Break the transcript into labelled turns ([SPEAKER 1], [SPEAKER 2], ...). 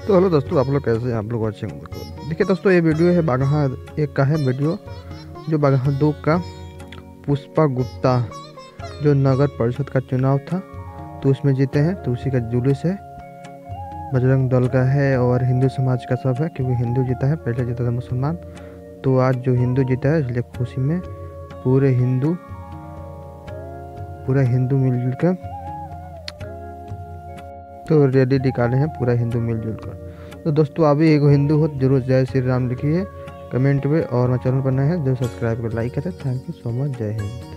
[SPEAKER 1] तो हेलो दोस्तों, आप लोग कैसे हैं? आप लोग अच्छे होंगे। देखिए दोस्तों, ये वीडियो है बागहा एक का है वीडियो, जो बागहा दो का पुष्पा गुप्ता जो नगर परिषद का चुनाव था तो उसमें जीते हैं, तो उसी का जुलूस है। बजरंग दल का है और हिंदू समाज का सब है, क्योंकि हिंदू जीता है, पहले जीता था मुसलमान। तो आज जो हिंदू जीता है, इसलिए खुशी में पूरे हिंदू पूरा हिंदू मिलजुल कर तो रैली निकाले हैं, पूरा हिंदू मिलजुल कर। तो दोस्तों, आप भी एक हिंदू हो जरूर जय श्री राम लिखिए कमेंट में, और मेरे चैनल पर नए हैं जो सब्सक्राइब कर लाइक करें। Thank you so much. जय हिंद।